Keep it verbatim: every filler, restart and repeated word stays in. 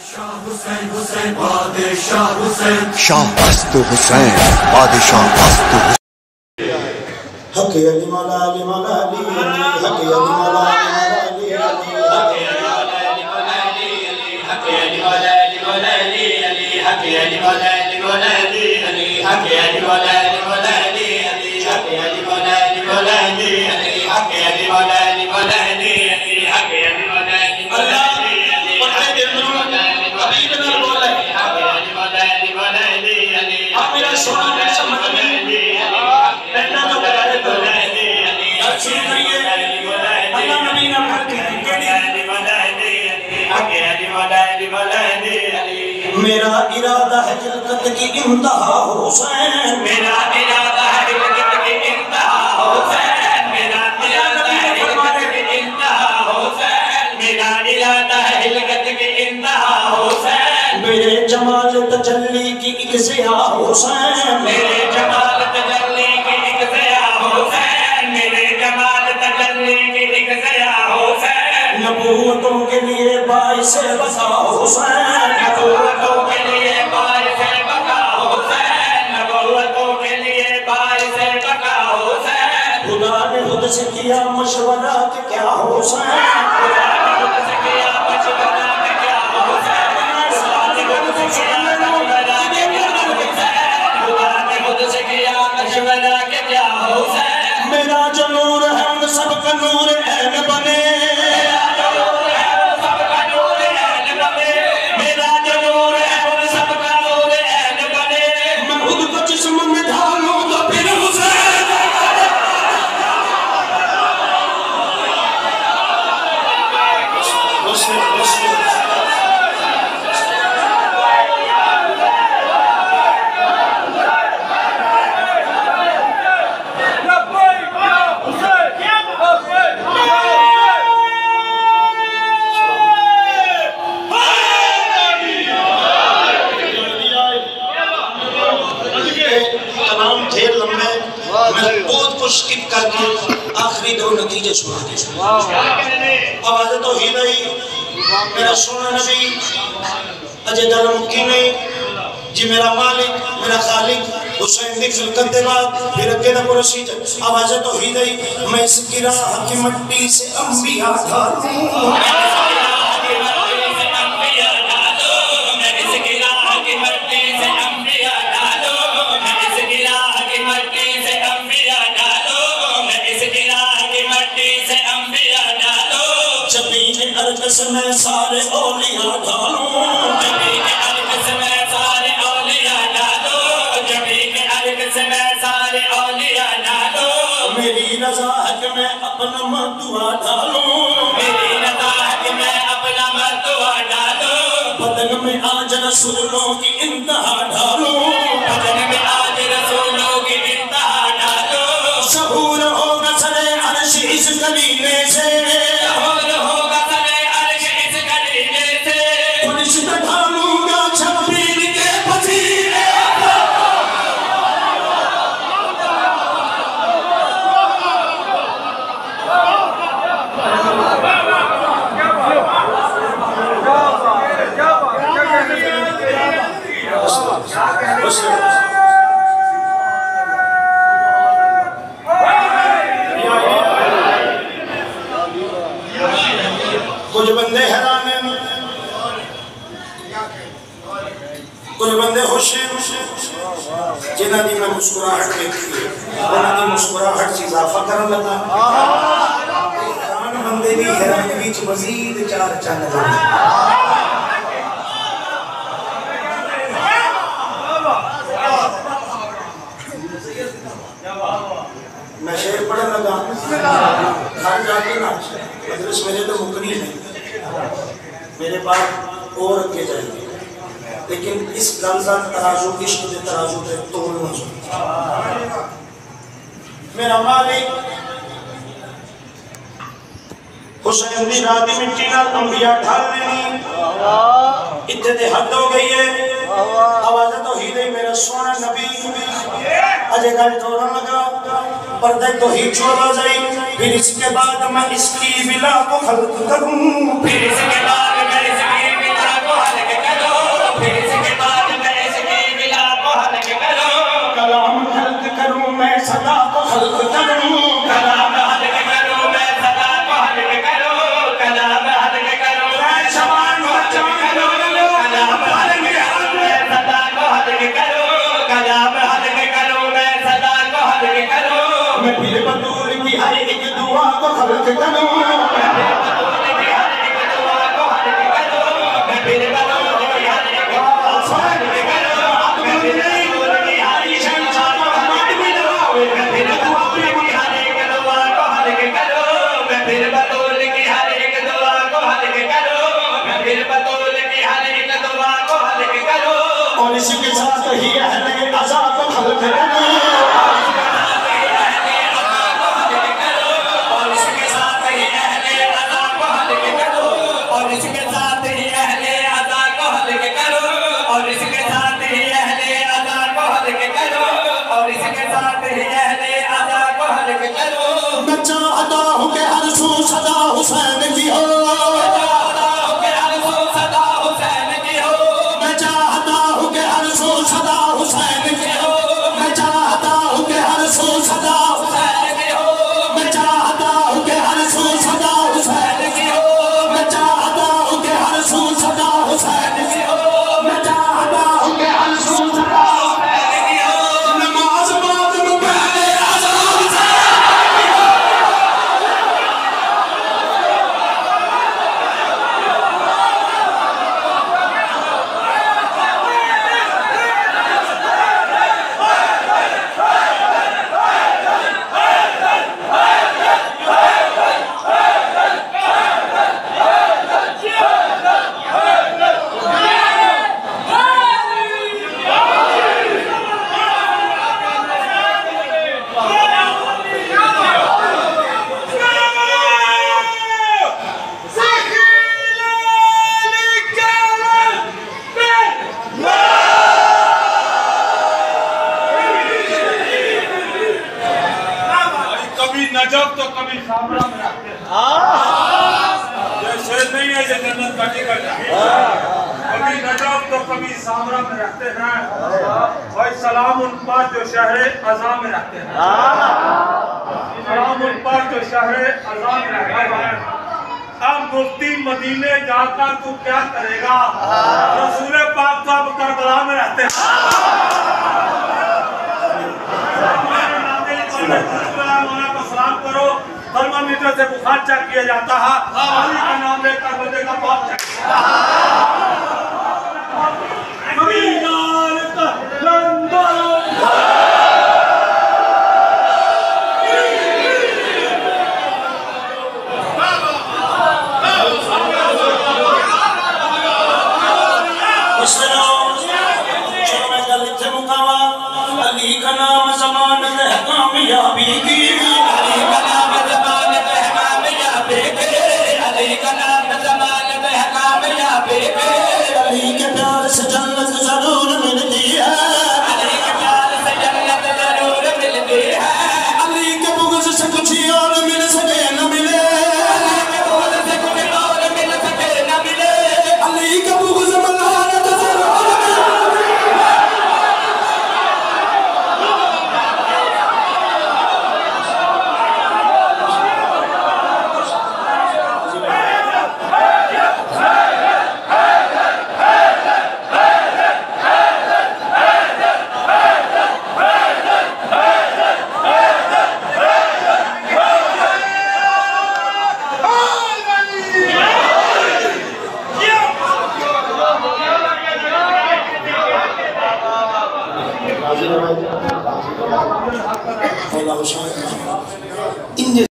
शाह अस्त हुसैन बादशाह अस्त हक अली मौला अली मौला अली हक अली मौला अली मौला अली हक अली मौला अली मौला अली हक अली मौला अली मौला अली हक अली मौला अली मौला अली हक अली मौला अली मौला अली हक अली मौला अली मौला अली हक अली मौला अली मौला अली मेरा इरादा है खिलकत की इंतहा हुसैन मेरा इरादा है खिलकत की इंतहा हुसैन मेरा इरादा है खिलकत की इंतहा हुसैन मेरा इरादा है खिलकत की इंतहा हुसैन मेरे जमाल तजल्ली की एक ज़िया हुसैन मेरे जमाल तजल्ली की एक ज़िया हुसैन मेरे जमाल तजल्ली की एक ज़िया हुसैन नबूवतों के लिए बाइस बका हुसैन नबूवतों के लिए बाइस बका हुसैन नबूवतों के लिए बाइस बका हुसैन खुदा ने खुद से किया मशवरा कि क्या हुसैन खुदा ने खुद से किया मशवरा कि क्या हुसैन खुदा ने खुद से किया मशवरा कि क्या हुसैन खुदा ने खुद से किया मशवरा कि क्या हुसैन मेरा जो नूर है उन सबका नूर ऐन बने स्किप करके आखिरी दो नतीजे सुना दे आवाज़ तो ही नहीं मेरा सोना नबी अजय दल मुक्की नहीं जी मेरा मालिक मेरा खालिक हुसैन दी खिलकत दे बाद फिर अगे दा पुरसी आवाज़ तो ही नहीं मैं इस गिरा की मिट्टी से अंबिया ढालूं मैं सारे औलिया डालूं जबी के अर्क से मैं सारे औलिया डालूं जबी के अर्क से मैं सारे औलिया डालूं मेरी रज़ा है कि मैं अपना मर्दुआ डालूं मेरी रज़ा है कि मैं अपना मर्दुआ डालूं बदन में आज रसूलों की इंतहा डालूं बदन में आज रसूलों की इंतहा डालूं सबूर होगा सरे अर्श इस कलीमे से कुछ बंदे हैरान हैं कुछ बंदे खुश हैं जिन्हां दी मैं मुस्कुराहट देखी है उन्हां दी मुस्कुराहट च इजाफा करन लगा हैरान बंदे दी हैरानगी च मजीद चार चंद लगे मैं शेर पढ़ने लगा घर जाके ना मदरस मेरे तो मुकनी नहीं मेरे पास और रखे जाएंगे लेकिन इस गल का तराजू इश्क के तराजू पे तोड़ना चाहिए मेरा मालिक हुसैन दी रात मिट्टी नाल अंबिया ढाल लेनी इत्थे ते हद हो गई है आवाज़ तो ही नहीं मेरा सोना नबी अजय गल तोड़न लगा पर्दे तो ही छोड़ा जाए फिर इसके बाद मैं इसकी बिला को खल्क करूं फिर इसके बाद मैं इसकी बिला को हल्क हक करूं और इसके साथ ही अहले अज़ाब खल्क़ करूं और इसके साथ ही अहले अज़ाब खल्क़ करूं और इसके साथ ही अहले अज़ाब खल्क़ करूं और इसके साथ ही अहले अज़ाब खल्क़ करूं और इसके साथ ही अहले अज़ाब खल्क़ करूं मैं चाहता हूं कि हर सू सदा हुसैन की हो सदा हुसैन के हो मैं चाहता हूँ कि हर सू सदा हुसैन के हो मैं चाहता हूँ कि हर सू सदा हुसैन के हो मैं चाहता हूँ कि हर सू सदा हुसैन के हो मैं चाहता हूँ कि हर सू सदा हुसैन के हो नमाज बाद में पहले अज़ान हुसैन की हो नजब तो कभी सामरा में रखते हैं जैसे नहीं है ये जन्नत का टिकट कभी नजब तो कभी सामरा में रखते हैं भाई सलाम उन पर जो शहर अज़ा में रहते हैं सलाम उन पर जो शहर अज़ा में रहते हैं अब मुफ्ती मदीने जाकर तू क्या करेगा रसूल पाक तो अब करबला में रहते हैं सलाम करो थर्मामीटर से बुखार चेक किया जाता है अली का नाम लेकर बंदे का पाप चेक अली का नाम ज़मानत है कामयाबी की अली का नाम ज़मानत है कामयाबी की अली का नाम ज़मानत है कामयाबी की अली के प्यार से जन्नत जरूर मिलती है अली के प्यार से जन्नत जरूर मिलती है अली के बुग़्ज़ से कुछ और मिल सके न मिले अली के बुग़्ज़ से कुछ और मिल सके न मिले अली के बुग़्ज़ में लानत जरूर Allah